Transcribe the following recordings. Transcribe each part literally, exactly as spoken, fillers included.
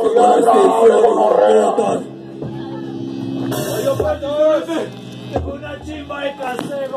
Tengo una chimba de casero.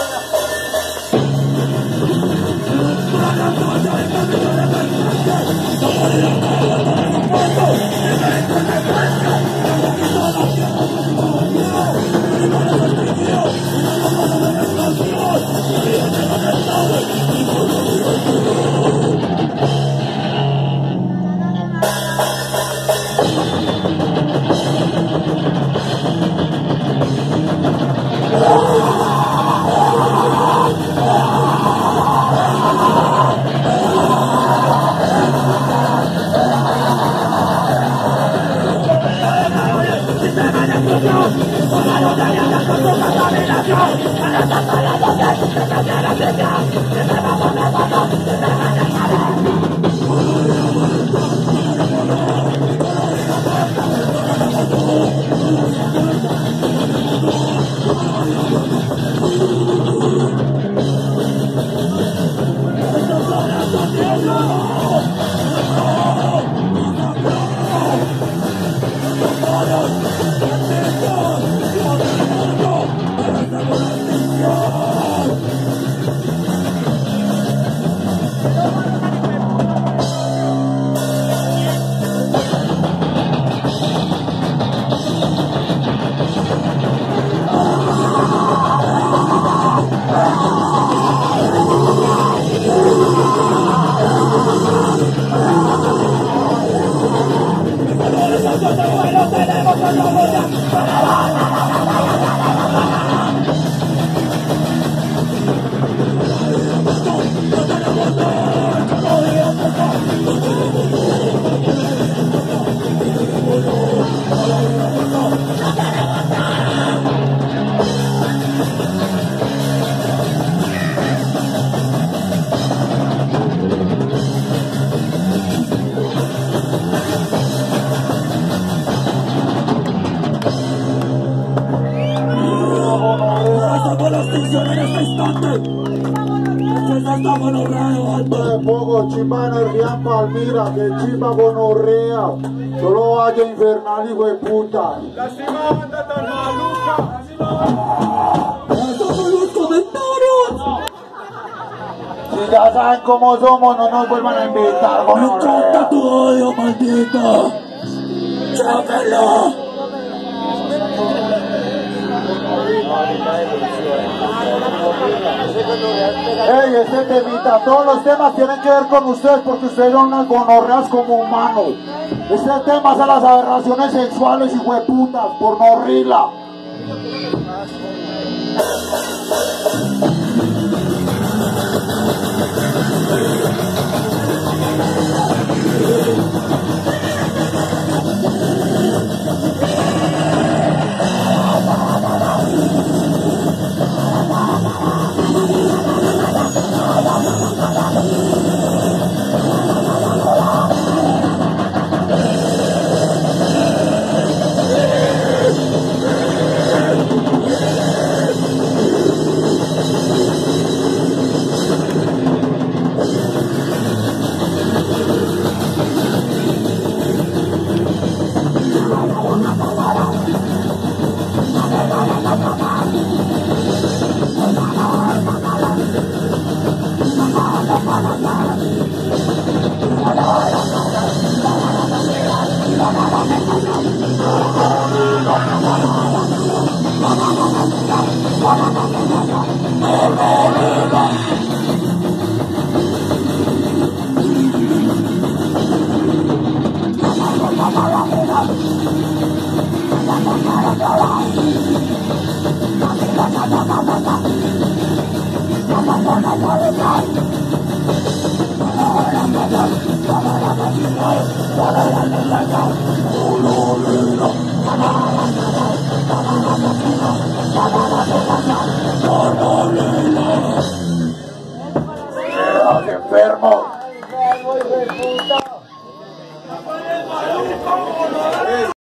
Chimba energía en Palmira, que chimba gonorrea, solo vaya infernal hijo de puta. La cima banda tan maluca. ¡Esos son los comentarios! Si ya saben cómo somos, no nos vuelvan a invitar, gonorrea. ¡Me encanta tu odio, maldito! ¡Chóquenlo! Ey, este temita, todos los temas tienen que ver con ustedes porque ustedes son unas gonorreas como humanos. Este tema es a las aberraciones sexuales y hueputas por no rila. Oh,